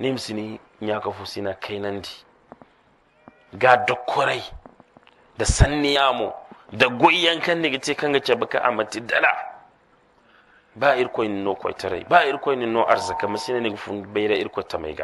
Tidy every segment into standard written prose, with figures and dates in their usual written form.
nimsini nyaka fusina kainandi ga dokkorai da sanniyamo da goyyan kan ne gace kan gace baka amati dala ba irko no koy tarai ba irko no arzaka masina ne fun bayra irko tamaiga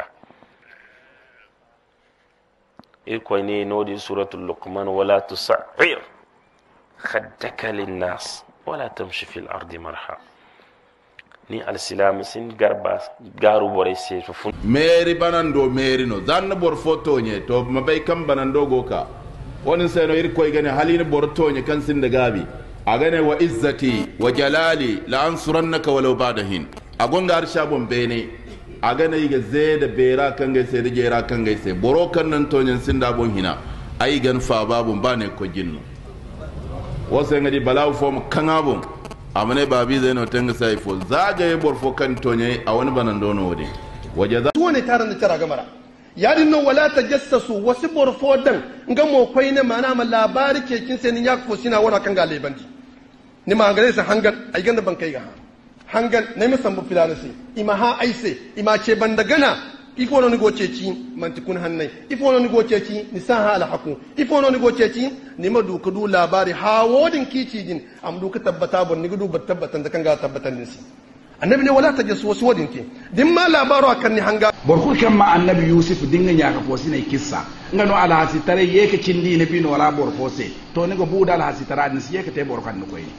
irko ne no di suratul luqman wala tusa'ir khaddaka linnas wala tamshi fil ardi marha ni alsilam sin garba garu bore se fun meri banando meri no zanna bor foto nye to mabay kam banando goka wonin sai no irko gane halini bor to nye kan sin da gabi a gane wa izzati wa jalali la ansurannaka walau ba'da hin a gonga arsha bon bene a gane ga zai da bera kan gaise da jera kan gaise boro kan nan to nyen sin da bon hina ai gan fa babun bane ko jinno wasa ngadi balaw fo kan abun amane babi zai no tanga sai fo zagaye bor fo kan to nye a wani banando no wode wajaza tuwane taran da tara gamara yadin nan wala tajassasu wasu bor fo dan ngamo koy ne mana ma labari ke kin sai ni yak fo sina wala kan gale bandi ni ma gare sa hangal ay ganda ban kai ga hangal ne mi sambu filanasi ima ha aise ima ce banda gana ifo no ni goceci mantikun hannai ifo no ni goceci ni sa ha alhaqu ifo no ni goceci ni ma du kudu labari ha wodin kici din am du ka tabbata bon ni gudu bat tabbatan da kan ga tabbatan din si annabi ne wala tajassu wasu wadin ke din ma labaro akan ni hanga borku kan ma annabi yusuf dinga nyaka fo sinai kissa ngano ala hasi tare yeke cindi ne bino wala bor fose to ne go buda ala hasi tara ni yeke te bor kan ko yi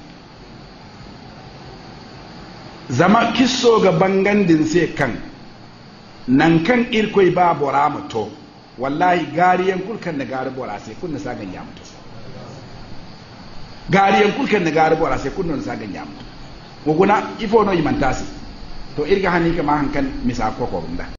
zama kisso ga bangandin sai kan nan kan irkoi ba bora muto wallahi gariyan kulkan na gari bora sai kun na sagan ya mutu gariyan kulkan na gari bora sai kun na sagan ya mutu woguna ifo no imantasi to irga hani kama hankan misa ko ko bunda